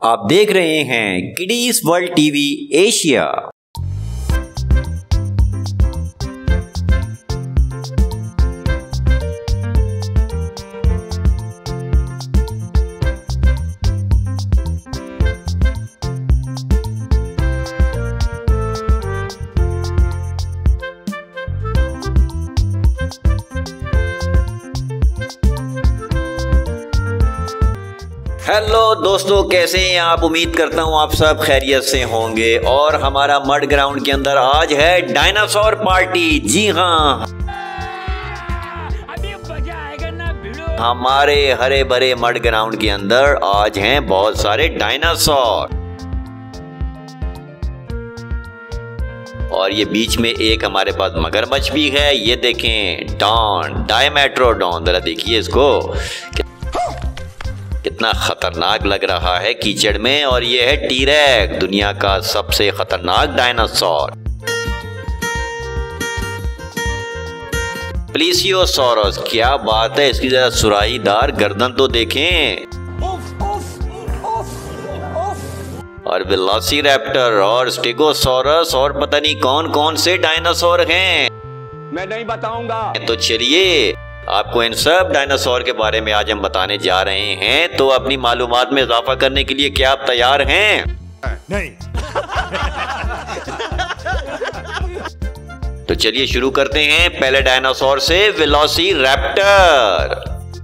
आप देख रहे हैं kiddies world TV Asia. Hello दोस्तों, कैसे हैं आप? उम्मीद करता हूं आप सब खैरियत से होंगे। और हमारा मड ग्राउंड के अंदर आज है डायनासोर पार्टी। जी हाँ, अभी मजा आएगा ना भिड़ो। हमारे हरे भरे मड ग्राउंड के अंदर आज हैं बहुत सारे डायनासोर। और ये बीच में एक हमारे पास मगरमच्छ भी है। ये देखें, डॉन, डायमेट्रोडॉन। जरा देखिए इसको, कितना खतरनाक लग रहा है कीचड़ में। और ये है टी-रेक्स, दुनिया का सबसे खतरनाक डायनासोर। प्लीसियोसॉरस, क्या बात है, इसकी जरा सुराहीदार गर्दन तो देखें। और वेलोसिरैप्टर और स्टेगोसॉरस और पता नहीं कौन कौन से डायनासोर हैं, मैं नहीं बताऊंगा। तो चलिए आपको इन सब डायनासोर के बारे में आज हम बताने जा रहे हैं। तो अपनी मालूमात में इजाफा करने के लिए क्या आप तैयार हैं? नहीं। तो चलिए शुरू करते हैं पहले डायनासोर से, वेलोसिरैप्टर।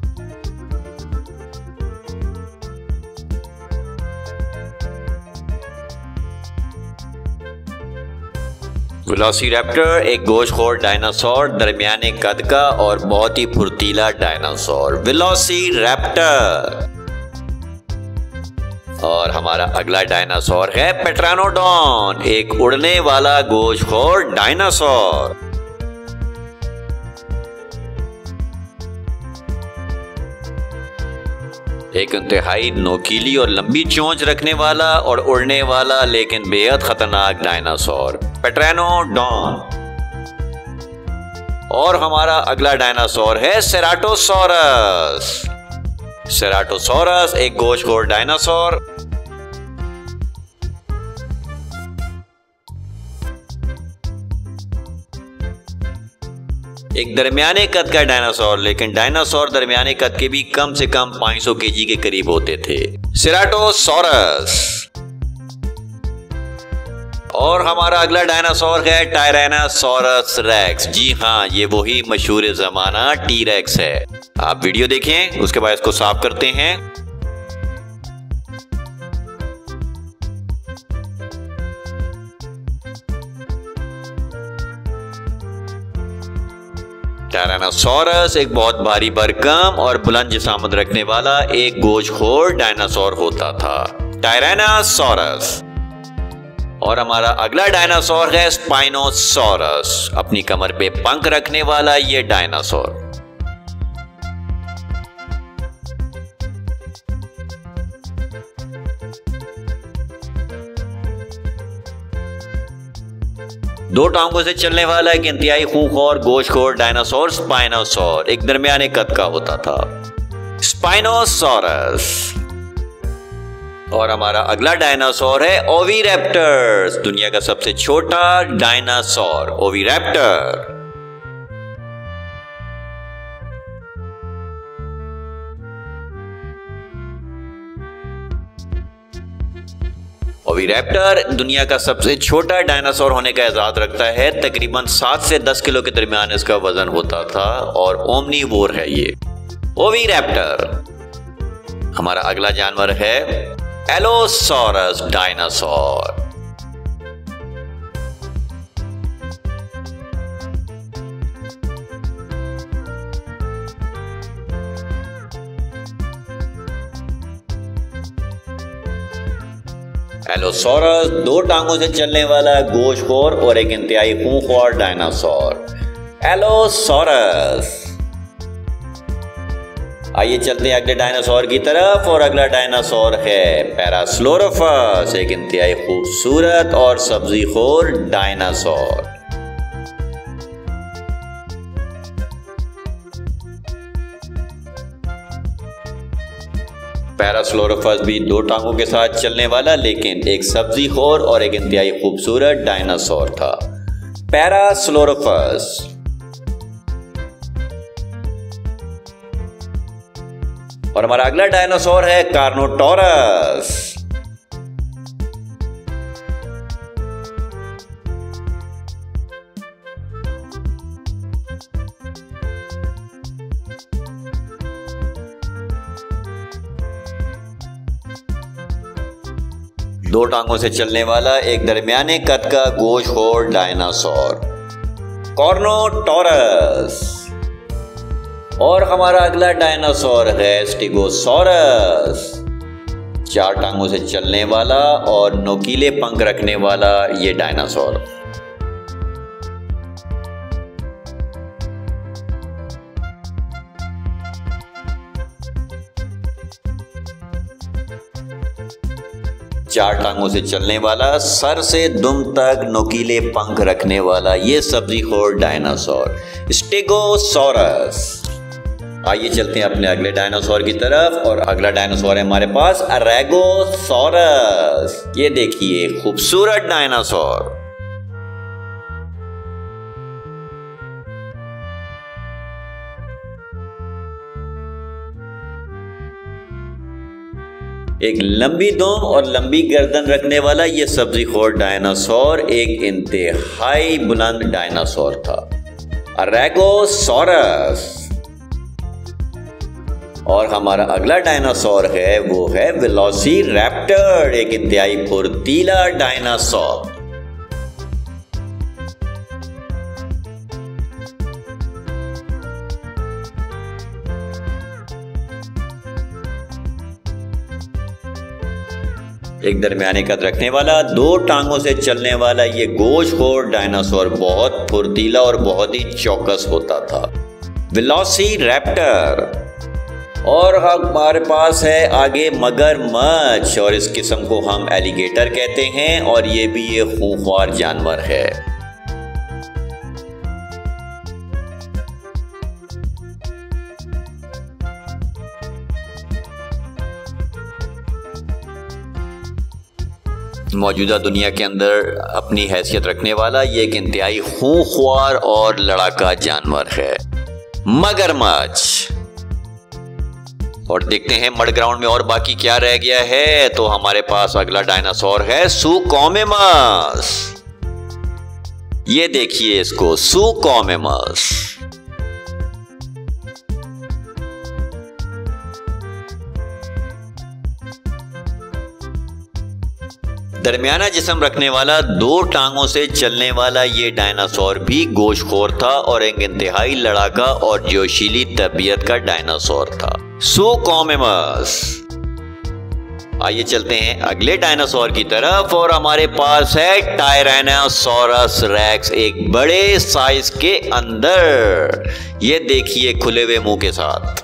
वेलोसिरैप्टर एक गोश्तखोर डायनासोर, दरमियाने कद का और बहुत ही फुर्तीला डायनासोर, वेलोसिरैप्टर। और हमारा अगला डायनासोर है पेट्रानोडॉन, एक उड़ने वाला गोश्तखोर डायनासोर। एक इंतहाई नोकीली और लंबी चोंच रखने वाला और उड़ने वाला लेकिन बेहद खतरनाक डायनासोर, पेट्रानोडॉन। और हमारा अगला डायनासोर है सेराटोसॉरस। सेराटोसॉरस एक गोश्तखोर डायनासोर। एक दरमियाने कद का डायनासोर, लेकिन डायनासोर दरमियाने कद के भी कम से कम 500 केजी के करीब होते थे, सेराटोसॉरस। और हमारा अगला डायनासोर है टायरानोसॉरस रेक्स। जी हाँ, ये वही मशहूर जमाना टी-रेक्स है। आप वीडियो देखें, उसके बाद इसको साफ करते हैं। टायरानोसॉरस एक बहुत भारी भरकम और बुलंद जिस्म रखने वाला एक गोश्तखोर डायनासोर होता था, टायरानोसॉरस। और हमारा अगला डायनासोर है स्पाइनोसॉरस, अपनी कमर पे पंख रखने वाला ये डायनासोर। दो टांगों से चलने वाला एक इंतहाई खूंखार गोश्तखोर डायनासोर, स्पाइनोसॉर, एक दरमियाने कद का होता था, स्पाइनोसॉरस। और हमारा अगला डायनासोर है ओविरैप्टर्स, दुनिया का सबसे छोटा डायनासोर, ओविरैप्टर। ओविरैप्टर दुनिया का सबसे छोटा डायनासोर होने का एजाज रखता है। तकरीबन 7 से 10 किलो के दरमियान इसका वजन होता था और ओमनीवोर है ये ओविरैप्टर। हमारा अगला जानवर है एलोसॉरस डायनासोर। एलोसॉरस दो टांगों से चलने वाला गोश्तखोर और एक इंतहाई खूंखार डायनासोर, एलोसॉरस। आइए चलते हैं अगले डायनासोर की तरफ। और अगला डायनासोर है पैरास्लोरोफस, एक इंतहाई खूबसूरत और सब्जीखोर डायनासोर। पैरास्लोरोफस भी दो टांगों के साथ चलने वाला लेकिन एक सब्जीखोर और एक इंतहाई खूबसूरत डायनासोर था, पैरास्लोरोफस। और हमारा अगला डायनासोर है कार्नोटोरस। दो टांगों से चलने वाला एक दरमियाने कद का गोश्तखोर डायनासोर, कार्नोटोरस। और हमारा अगला डायनासोर है स्टेगोसॉरस। चार टांगों से चलने वाला और नोकीले पंख रखने वाला ये डायनासोर। चार टांगों से चलने वाला, सर से दुम तक नोकीले पंख रखने वाला ये सब्जीखोर डायनासोर, स्टेगोसॉरस। आइए चलते हैं अपने अगले डायनासोर की तरफ और अगला डायनासोर है हमारे पास अरेगोसॉरस। ये देखिए खूबसूरत डायनासोर। एक लंबी दुम और लंबी गर्दन रखने वाला ये सब्जीखोर डायनासोर एक इंतहाई बुलंद डायनासोर था, अरेगोसॉरस। और हमारा अगला डायनासोर है वो है वेलोसिरैप्टर, एक इंतहाई फुर्तीला डायनासोर। एक दरमियाने कद रखने वाला, दो टांगों से चलने वाला ये गोश्तखोर डायनासोर बहुत फुर्तीला और बहुत ही चौकस होता था, वेलोसिरैप्टर। और हमारे पास है आगे मगरमच्छ और इस किस्म को हम एलिगेटर कहते हैं और ये भी ये खूंखार जानवर है। मौजूदा दुनिया के अंदर अपनी हैसियत रखने वाला ये एक इंतहाई खूंखार और लड़ाका जानवर है, मगरमच्छ। और देखते हैं मड ग्राउंड में और बाकी क्या रह गया है। तो हमारे पास अगला डायनासोर है सुकोमिमस। ये देखिए इसको, सुकोमिमस। दरमियाना जिस्म रखने वाला, दो टांगों से चलने वाला ये डायनासोर भी गोश्तखोर था और एक इंतहाई लड़ाका और जोशीली तबीयत का डायनासोर था, सुकोमिमस। आइए चलते हैं अगले डायनासोर की तरफ और हमारे पास है टायरेनोसोरस रेक्स, एक बड़े साइज के अंदर। ये देखिए खुले हुए मुंह के साथ।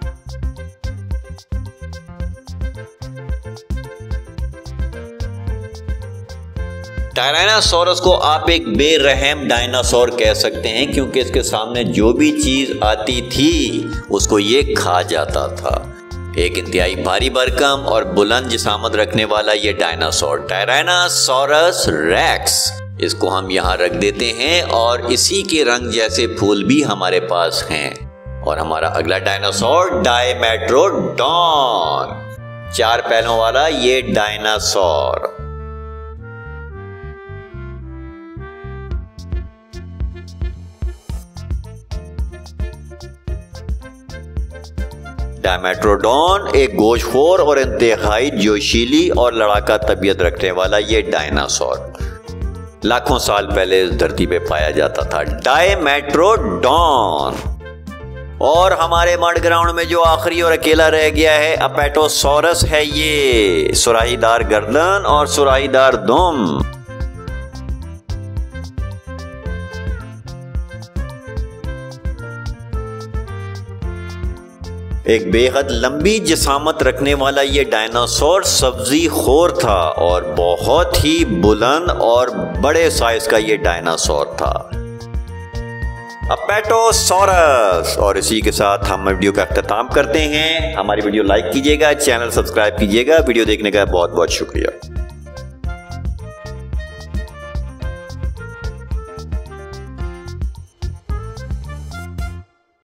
टायरेनोसोरस को आप एक बेरहम डायनासोर कह सकते हैं क्योंकि इसके सामने जो भी चीज आती थी उसको ये खा जाता था। एक इंतहाई भारी भरकम और बुलंद जिसामत रखने वाला ये डायनासोर, टायरेनोसोरस रेक्स। इसको हम यहाँ रख देते हैं और इसी के रंग जैसे फूल भी हमारे पास हैं। और हमारा अगला डायनासोर डायमेट्रोडॉन, चार पैरों वाला ये डायनासोर। डायमेट्रोडॉन एक गोश्तखोर और इंतहाई जोशीली और लड़ाका तबीयत रखने वाला ये डायनासोर लाखों साल पहले इस धरती पे पाया जाता था, डायमेट्रोडॉन। और हमारे मड ग्राउंड में जो आखिरी और अकेला रह गया है अपेटोसोरस है, ये सुराहीदार गर्दन और सुराहीदार दुम। एक बेहद लंबी जिसामत रखने वाला ये डायनासोर सब्जीखोर था और बहुत ही बुलंद और बड़े साइज का ये डायनासोर था। अपेटोसॉरस। और इसी के साथ हम वीडियो का अख्ताम करते हैं। हमारी वीडियो लाइक कीजिएगा, चैनल सब्सक्राइब कीजिएगा। वीडियो देखने का बहुत बहुत शुक्रिया।